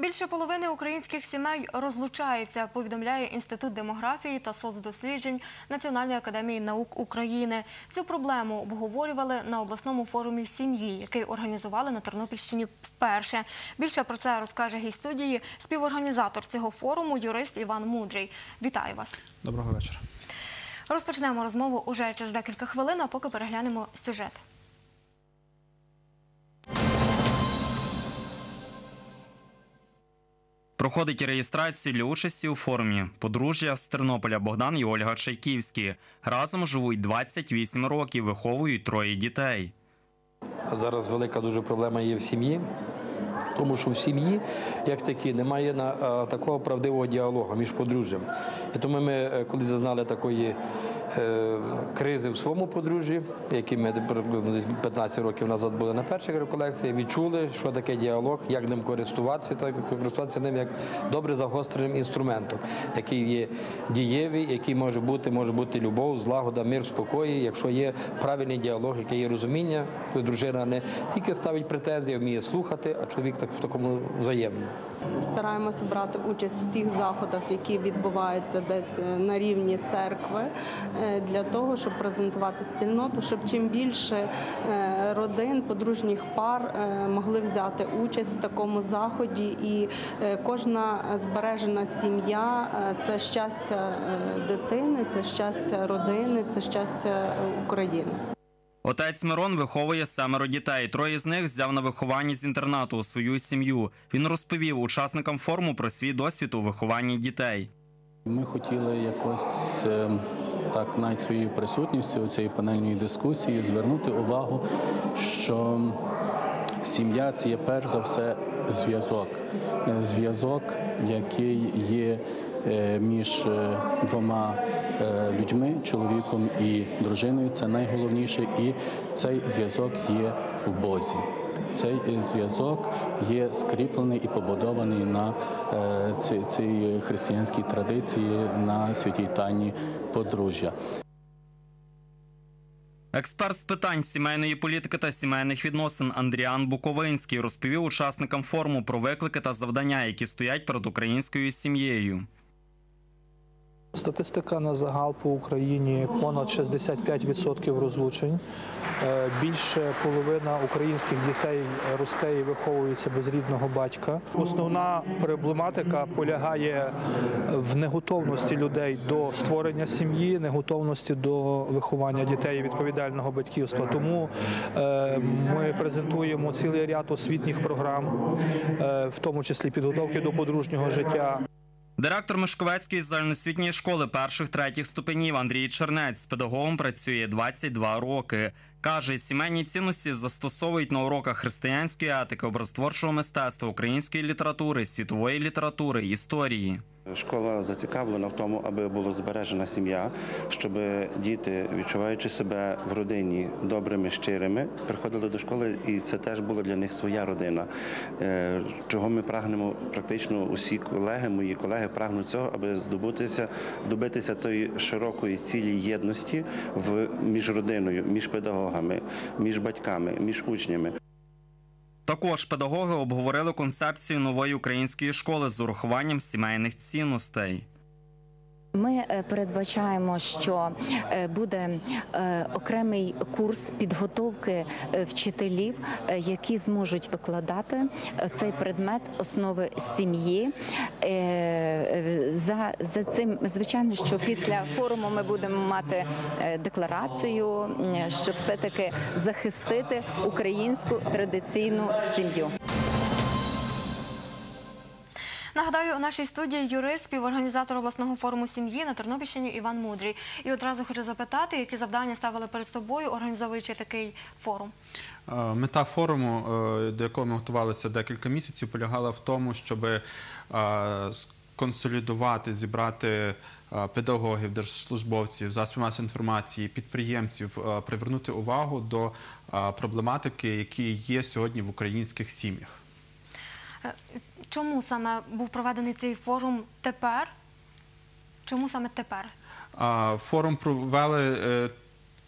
Більше половини українських сімей розлучаються, повідомляє Інститут демографії та соцдосліджень Національної академії наук України. Цю проблему обговорювали на обласному форумі сім'ї, який організували на Тернопільщині вперше. Більше про це розкаже гість студії співорганізатор цього форуму, юрист Іван Мудрий. Вітаю вас. Доброго вечора. Розпочнемо розмову уже через декілька хвилин, а поки переглянемо сюжет. Проходить реєстрацію для участі у форумі. Подружжя з Тернополя Богдан і Ольга Чайківські. Разом живуть 28 років, виховують 3 дітей. Зараз велика дуже проблема є в сім'ї, тому що в сім'ї, як такі, немає такого правдивого діалогу між подружжям. І тому ми, коли зазнали такої кризи в своєму подружжі, які ми 15 років назад були на перших реколекціях, відчули, що таке діалог, як ним користуватися, так користуватися ним як добре загостреним інструментом, який є дієвий, який може бути любов, злагода, мир, спокій, якщо є правильний діалог, який є розуміння, коли дружина не тільки ставить претензії, вміє слухати, а чоловік так в такому взаємному. Стараємося брати участь в всіх заходах, які відбуваються десь на рівні церкви, для того, щоб презентувати спільноту, щоб чим більше родин, подружніх пар могли взяти участь в такому заході. І кожна збережена сім'я – це щастя дитини, це щастя родини, це щастя України. Отець Мирон виховує 7 дітей. 3 з них взяв на виховання з інтернату у свою сім'ю. Він розповів учасникам форуму про свій досвід у вихованні дітей. Ми хотіли якось так навіть своєю присутністю у цій панельній дискусії звернути увагу, що сім'я – це є перш за все зв'язок. Зв'язок, який є між двома людьми, чоловіком і дружиною, це найголовніше, і цей зв'язок є в Бозі. Цей зв'язок є скріплений і побудований на цій християнській традиції, на святій тайні подружжя. Експерт з питань сімейної політики та сімейних відносин Андріан Буковинський розповів учасникам форуму про виклики та завдання, які стоять перед українською сім'єю. Статистика на загал по Україні – понад 65% розлучень. Більше половина українських дітей росте і виховується без рідного батька. Основна проблематика полягає в неготовності людей до створення сім'ї, неготовності до виховання дітей і відповідального батьківства. Тому ми презентуємо цілий ряд освітніх програм, в тому числі підготовки до подружнього життя. Директор Мишковецької загальноосвітньої школи перших-третіх ступенів Андрій Чернець з педагогом працює 22 роки. Каже, сімейні цінності застосовують на уроках християнської етики, образотворчого мистецтва, української літератури, світової літератури, історії. Школа зацікавлена в тому, аби була збережена сім'я, щоб діти, відчуваючи себе в родині добрими, щирими, приходили до школи, і це теж була для них своя родина. Чого ми прагнемо практично усі колеги, мої колеги прагнуть цього, аби добитися тої широкої цілі єдності між родиною, між педагогами, між батьками, між учнями. Також педагоги обговорили концепцію нової української школи з урахуванням сімейних цінностей. Ми передбачаємо, що буде окремий курс підготовки вчителів, які зможуть викладати цей предмет основи сім'ї. За цим, звичайно, що після форуму ми будемо мати декларацію, щоб все-таки захистити українську традиційну сім'ю. Нагадаю, у нашій студії юрист, співорганізатор обласного форуму сім'ї на Тернопільщині Іван Мудрий. І одразу хочу запитати, які завдання ставили перед собою, організовуючи такий форум? Мета форуму, до якого ми готувалися декілька місяців, полягала в тому, щоб консолідувати, зібрати педагогів, держслужбовців, засобів масової інформації, підприємців, привернути увагу до проблематики, які є сьогодні в українських сім'ях. Чому саме був проведений цей форум тепер? Чому саме тепер? Форум провели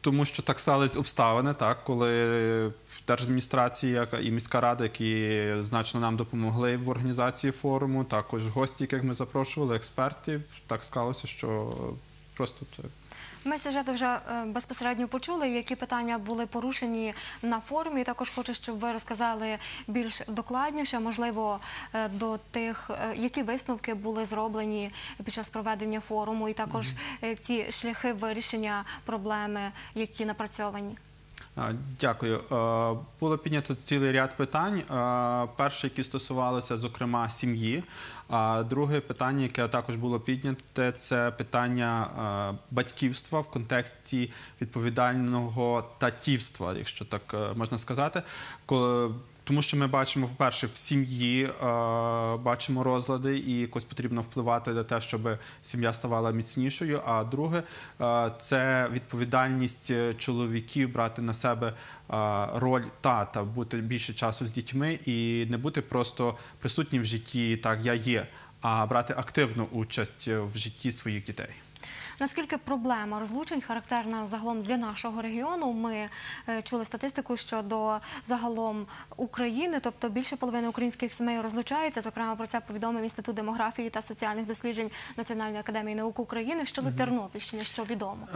Тому що так стались обставини, так, коли держадміністрація і міська рада, які значно нам допомогли в організації форуму, також гості, яких ми запрошували, експерти, так склалося, що просто це. Ми сюжети вже безпосередньо почули, які питання були порушені на форумі. Також хочу, щоб ви розказали більш докладніше, можливо, до тих, які висновки були зроблені під час проведення форуму, і також ці шляхи вирішення проблеми, які напрацьовані. Дякую. Було піднято цілий ряд питань. Перше, які стосувалися, зокрема, сім'ї. А друге питання, яке також було підняте, це питання батьківства в контексті відповідального татівства, якщо так можна сказати. Тому що ми бачимо, по-перше, в сім'ї бачимо розлади і якось потрібно впливати на те, щоб сім'я ставала міцнішою. А друге, це відповідальність чоловіків брати на себе роль тата, бути більше часу з дітьми і не бути просто присутнім в житті, так, я є, а брати активну участь в житті своїх дітей. Наскільки проблема розлучень характерна загалом для нашого регіону? Ми чули статистику, що до загалом України, тобто більше половини українських сімей розлучаються. Зокрема, про це повідомив Інститут демографії та соціальних досліджень Національної академії наук України. Щодо Тернопільщини, що відомо?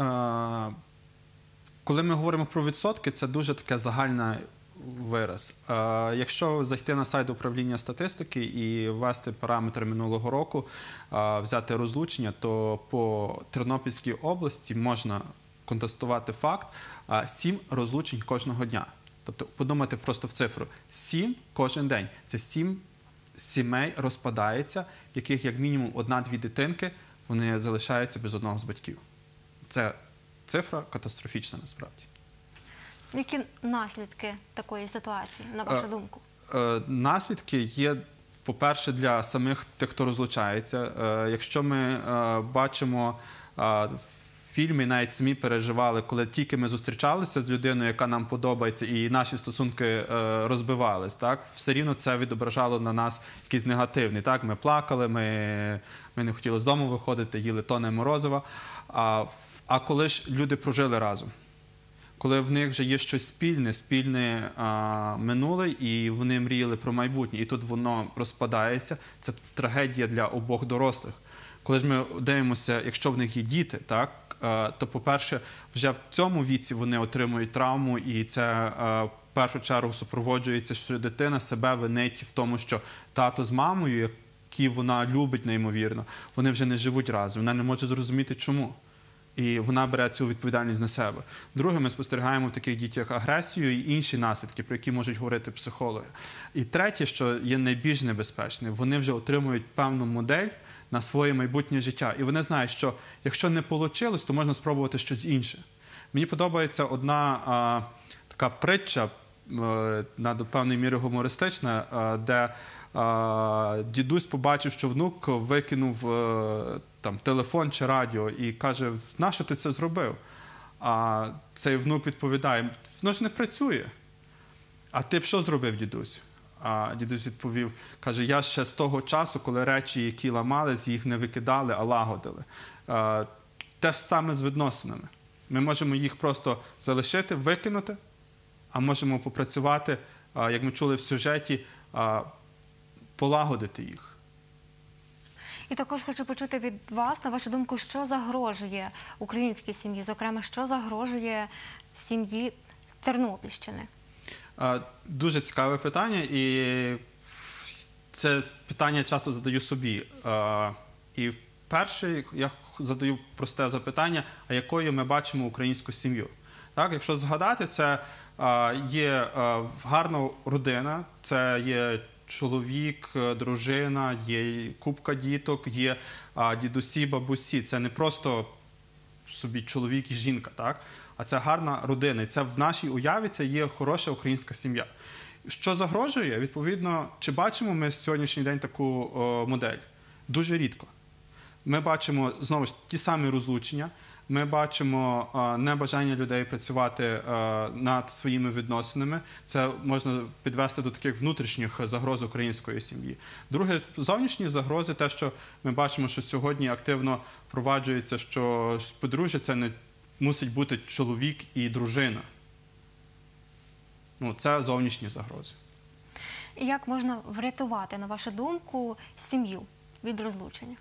Коли ми говоримо про відсотки, це дуже таке загальний вираз. Якщо зайти на сайт управління статистики і ввести параметри минулого року, взяти розлучення, то по Тернопільській області можна констатувати факт 7 розлучень кожного дня. Тобто подумати просто в цифру. 7 кожен день. Це 7 сімей розпадається, яких як мінімум 1-2 дитинки, вони залишаються без одного з батьків. Це цифра катастрофічна насправді. Які наслідки такої ситуації, на вашу думку? Наслідки є, по-перше, для самих тих, хто розлучається. Якщо ми бачимо в фільмі, навіть самі переживали, коли тільки ми зустрічалися з людиною, яка нам подобається, і наші стосунки розбивались, так? Все рівно це відображало на нас якийсь негативний. Так? Ми плакали, ми не хотіли з дому виходити, їли тони морозива. А коли ж люди прожили разом? Коли в них вже є щось спільне минуле, і вони мріяли про майбутнє, і тут воно розпадається, це трагедія для обох дорослих. Коли ж ми дивимося, якщо в них є діти, так, то, по-перше, вже в цьому віці вони отримують травму, і це в першу чергу супроводжується, що дитина себе винить в тому, що тато з мамою, які вона любить неймовірно, вони вже не живуть разом, вона не може зрозуміти, чому. І вона бере цю відповідальність на себе. Друге, ми спостерігаємо в таких дітях агресію і інші наслідки, про які можуть говорити психологи. І третє, що є найбільш небезпечне, вони вже отримують певну модель на своє майбутнє життя. І вони знають, що якщо не вийшло, то можна спробувати щось інше. Мені подобається одна така притча, до певної міри гумористична, де дідусь побачив, що внук викинув телефон чи радіо і каже, нащо ти це зробив? А цей внук відповідає, воно ж не працює. А ти б що зробив, дідусь? А дідусь відповів, каже, я ще з того часу, коли речі, які ламались, їх не викидали, а лагодили. Те ж саме з відносинами. Ми можемо їх просто залишити, викинути, а можемо попрацювати, як ми чули в сюжеті, полагодити їх. І також хочу почути від вас, на вашу думку, що загрожує українській сім'ї, зокрема, що загрожує сім'ї Тернопільщини? Дуже цікаве питання, і це питання часто задаю собі. І вперше я задаю просте запитання, а якою ми бачимо українську сім'ю. Так, якщо згадати, це є гарна родина, це є чоловік, дружина, є купка діток, є дідусі, бабусі. Це не просто собі чоловік і жінка, так? А це гарна родина. І це в нашій уяві це є хороша українська сім'я. Що загрожує? Відповідно, чи бачимо ми сьогоднішній день таку модель? Дуже рідко. Ми бачимо, знову ж, ті самі розлучення, ми бачимо небажання людей працювати над своїми відносинами. Це можна підвести до таких внутрішніх загроз української сім'ї. Друге, зовнішні загрози, те, що ми бачимо, що сьогодні активно впроваджується, що подружжя – це не мусить бути чоловік і дружина. Це зовнішні загрози. І як можна врятувати, на вашу думку, сім'ю від розлучення?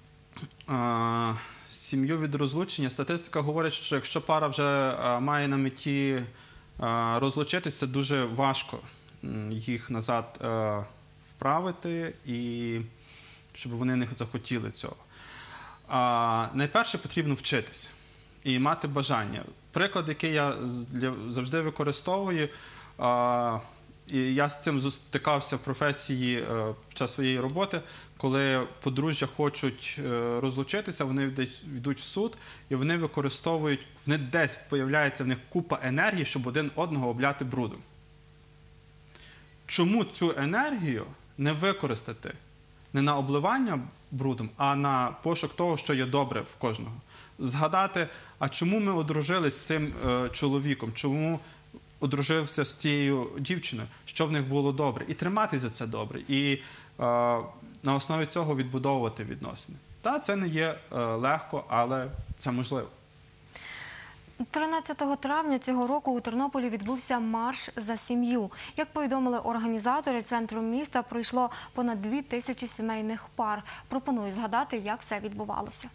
Сім'ю від розлучення. Статистика говорить, що якщо пара вже має на меті розлучитися, це дуже важко їх назад вправити і щоб вони не захотіли цього. Найперше потрібно вчитися і мати бажання. Приклад, який я завжди використовую, і я з цим стикався в професії під час своєї роботи, коли подружжя хочуть розлучитися, вони десь йдуть в суд, і вони використовують, десь з'являється в них купа енергії, щоб один одного обляти брудом. Чому цю енергію не використати не на обливання брудом, а на пошук того, що є добре в кожного? Згадати, а чому ми одружились з цим чоловіком, чому одружився з цією дівчиною, що в них було добре, і триматися за це добре, і на основі цього відбудовувати відносини. Та, це не є легко, але це можливо. 13 травня цього року у Тернополі відбувся марш за сім'ю. Як повідомили організатори, центром міста пройшло понад 2000 сімейних пар. Пропоную згадати, як це відбувалося.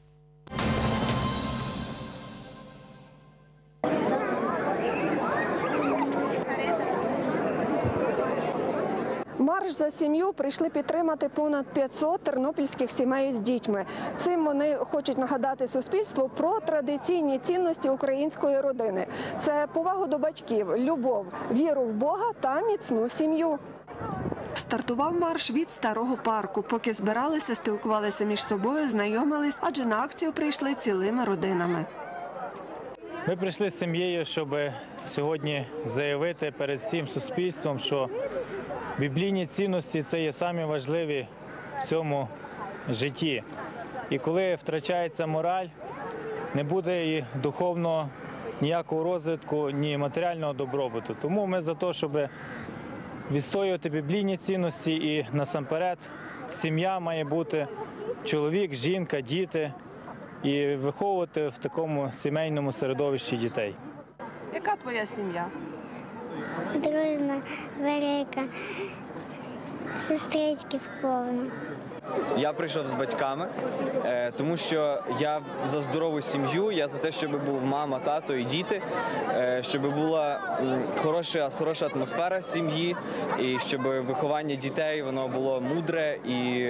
Марш за сім'ю прийшли підтримати понад 500 тернопільських сімей з дітьми. Цим вони хочуть нагадати суспільству про традиційні цінності української родини. Це повагу до батьків, любов, віру в Бога та міцну сім'ю. Стартував марш від Старого парку. Поки збиралися, спілкувалися між собою, знайомились, адже на акцію прийшли цілими родинами. Ми прийшли з сім'єю, щоб сьогодні заявити перед всім суспільством, що біблійні цінності – це є самі важливі в цьому житті. І коли втрачається мораль, не буде і духовного ніякого розвитку, ні матеріального добробуту. Тому ми за те, щоб відстоювати біблійні цінності і насамперед сім'я має бути чоловік, жінка, діти і виховувати в такому сімейному середовищі дітей. Яка твоя сім'я? Дружна, велика, сестрички повно. Я прийшов з батьками, тому що я за здорову сім'ю, я за те, щоб був мама, тато і діти, щоб була хороша атмосфера сім'ї, і щоб виховання дітей воно було мудре і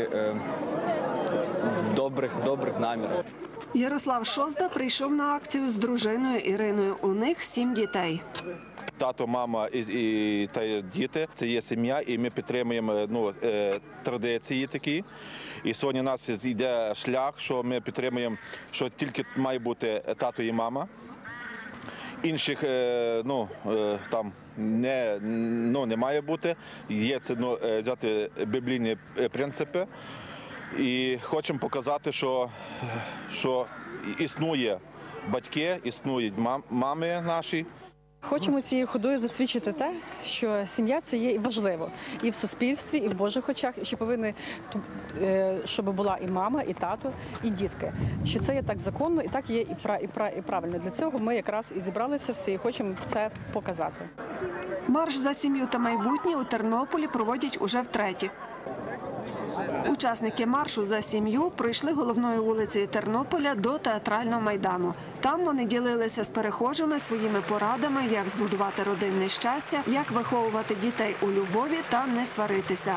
в добрих намірах. Ярослав Шозда прийшов на акцію з дружиною Іриною. У них 7 дітей. Тато, мама і діти – це є сім'я, і ми підтримуємо традиції такі. І сьогодні у нас йде шлях, що ми підтримуємо, що тільки має бути тато і мама. Інших там не має бути. Є це взяти біблійні принципи. І хочемо показати, що існує батьки, існують мами наші. Хочемо цією ходою засвідчити те, що сім'я – це є важливо і в суспільстві, і в Божих очах, і що повинні, щоб була і мама, і тато, і дітки. Що це є так законно, і так є і правильно. Для цього ми якраз і зібралися всі і хочемо це показати. Марш за сім'ю та майбутнє у Тернополі проводять уже втретє. Учасники маршу за сім'ю пройшли головною вулицею Тернополя до Театрального майдану. Там вони ділилися з перехожими своїми порадами, як збудувати родинне щастя, як виховувати дітей у любові та не сваритися.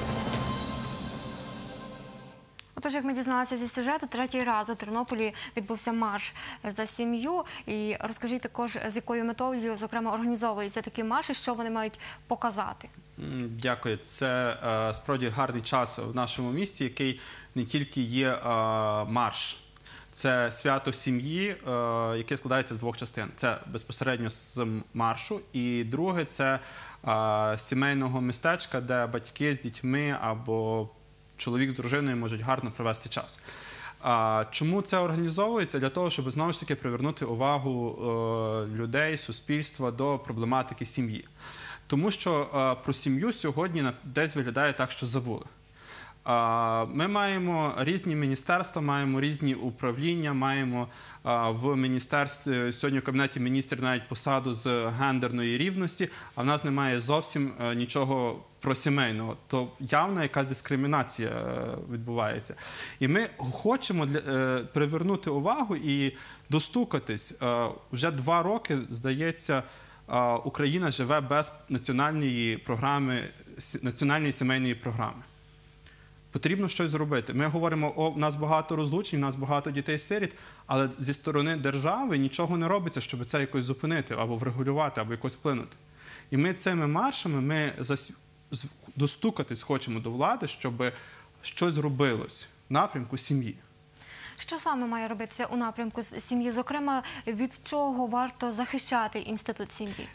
Отож, як ми дізналися зі сюжету, третій раз у Тернополі відбувся марш за сім'ю. І розкажіть також, з якою метою, зокрема, організовуються такі марші, що вони мають показати. Дякую. Це справді гарний час в нашому місті, який не тільки є марш. Це свято сім'ї, яке складається з двох частин. Це безпосередньо з маршу, і друге – це сімейного містечка, де батьки з дітьми або чоловік з дружиною можуть гарно провести час. Чому це організовується? Для того, щоб знову ж таки привернути увагу людей, суспільства до проблематики сім'ї. Тому що про сім'ю сьогодні десь виглядає так, що забули. Ми маємо різні міністерства, маємо різні управління, маємо в міністерстві, сьогодні в Кабінеті міністрів навіть посаду з гендерної рівності, а в нас немає зовсім нічого про сімейного. То явна якась дискримінація відбувається. І ми хочемо привернути увагу і достукатись. Вже 2 роки, здається, Україна живе без національної програми, національної сімейної програми. Потрібно щось зробити. Ми говоримо, у нас багато розлучень, у нас багато дітей-сиріт, але зі сторони держави нічого не робиться, щоб це якось зупинити, або врегулювати, або якось вплинути. І ми цими маршами, ми достукатись хочемо до влади, щоб щось зробилось в напрямку сім'ї. Що саме має робитися у напрямку сім'ї? Зокрема, від чого варто захищати інститут сім'ї?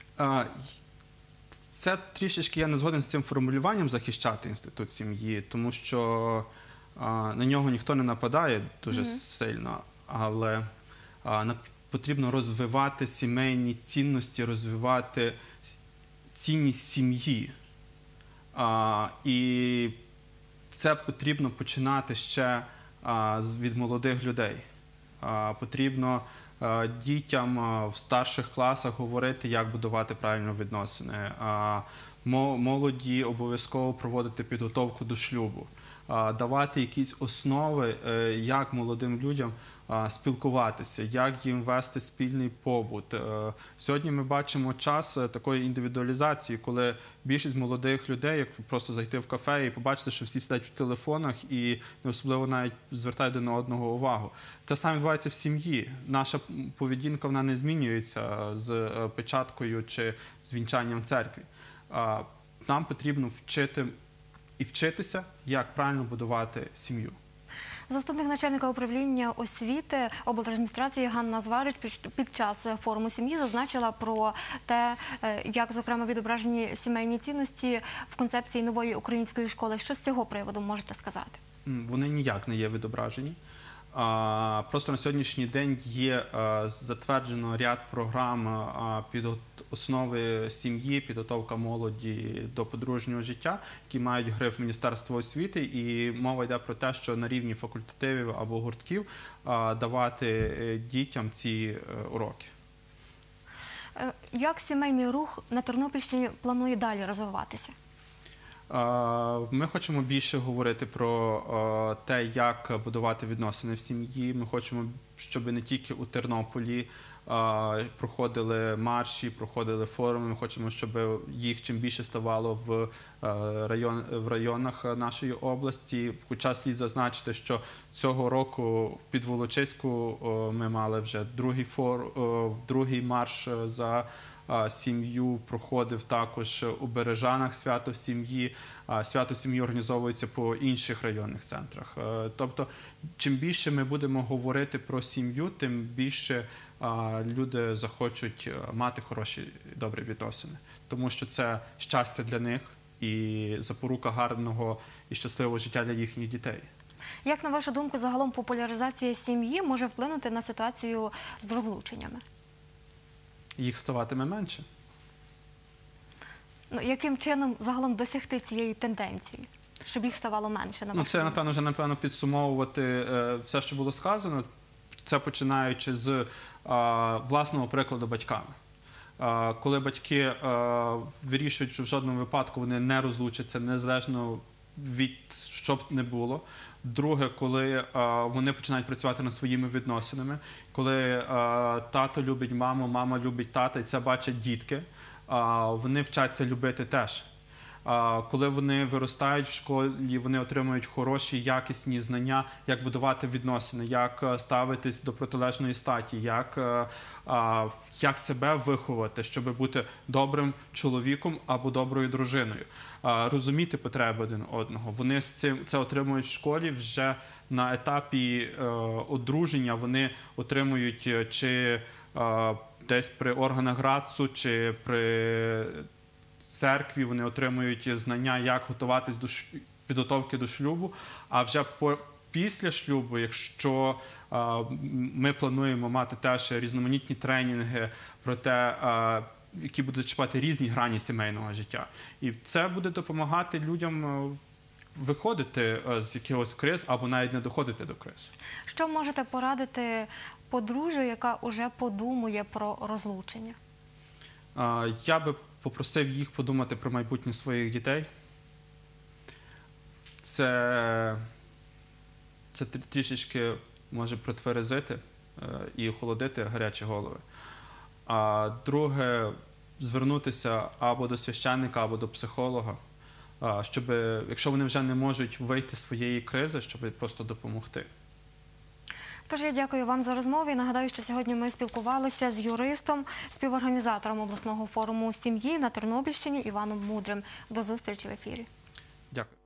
Це трішечки я не згоден з цим формулюванням захищати інститут сім'ї, тому що на нього ніхто не нападає дуже сильно, але потрібно розвивати сімейні цінності, розвивати цінність сім'ї. І це потрібно починати ще від молодих людей. Потрібно дітям в старших класах говорити, як будувати правильно відносини. Молоді обов'язково проводити підготовку до шлюбу. Давати якісь основи, як молодим людям спілкуватися, як їм вести спільний побут. Сьогодні ми бачимо час такої індивідуалізації, коли більшість молодих людей, як просто зайти в кафе і побачити, що всі сидять в телефонах і не особливо навіть звертають один на одного увагу. Це саме відбувається в сім'ї. Наша поведінка, вона не змінюється з печаткою чи з вінчанням в церкві. Нам потрібно вчити і вчитися, як правильно будувати сім'ю. Заступник начальника управління освіти облдержадміністрації Ганна Зварич під час форуму сім'ї зазначила про те, як, зокрема, відображені сімейні цінності в концепції нової української школи. Що з цього приводу можете сказати? Вони ніяк не є відображені. Просто на сьогоднішній день є затверджено ряд програм під основи сім'ї, підготовка молоді до подружнього життя, які мають гриф Міністерства освіти, і мова йде про те, що на рівні факультативів або гуртків давати дітям ці уроки. Як сімейний рух на Тернопільщині планує далі розвиватися? Ми хочемо більше говорити про те, як будувати відносини в сім'ї. Ми хочемо, щоб не тільки у Тернополі проходили марші, проходили форуми. Ми хочемо, щоб їх чим більше ставало в районах нашої області. Хоча слід зазначити, що цього року в Підволочиську ми мали вже другий марш за сім'ю, проходив також у Бережанах свято сім'ї. Свято сім'ї організовується по інших районних центрах. Тобто, чим більше ми будемо говорити про сім'ю, тим більше люди захочуть мати хороші, добрі відносини. Тому що це щастя для них і запорука гарного і щасливого життя для їхніх дітей. Як, на вашу думку, загалом популяризація сім'ї може вплинути на ситуацію з розлученнями? Їх ставатиме менше. Яким чином загалом досягти цієї тенденції, щоб їх ставало менше? Це, напевно, підсумовувати все, що було сказано. Це починаючи з власного прикладу батьками. Коли батьки вирішують, що в жодному випадку вони не розлучаться, незалежно від що б не було. Друге, коли вони починають працювати над своїми відносинами, коли тато любить маму, мама любить тата, і це бачать дітки, вони вчаться любити теж. Коли вони виростають в школі, вони отримують хороші, якісні знання, як будувати відносини, як ставитись до протилежної статі, як себе виховати, щоб бути добрим чоловіком або доброю дружиною, розуміти потреби один одного. Вони це отримують в школі вже на етапі одруження, вони отримують чи десь при органах РАЦУ, чи при церкві, вони отримують знання, як готуватись до підготовки до шлюбу, а вже після шлюбу, якщо ми плануємо мати теж різноманітні тренінги про те, які будуть чіпати різні грані сімейного життя. І це буде допомагати людям виходити з якихось криз або навіть не доходити до криз. Що можете порадити подружжю, яка уже подумує про розлучення? Я би попросив їх подумати про майбутнє своїх дітей. Це трішечки може протверезити і охолодити гарячі голови. А друге, звернутися або до священника, або до психолога, щоб, якщо вони вже не можуть вийти з своєї кризи, щоб просто допомогти. Тож я дякую вам за розмову і нагадаю, що сьогодні ми спілкувалися з юристом, співорганізатором обласного форуму сім'ї на Тернопільщині Іваном Мудрим. До зустрічі в ефірі. Дякую.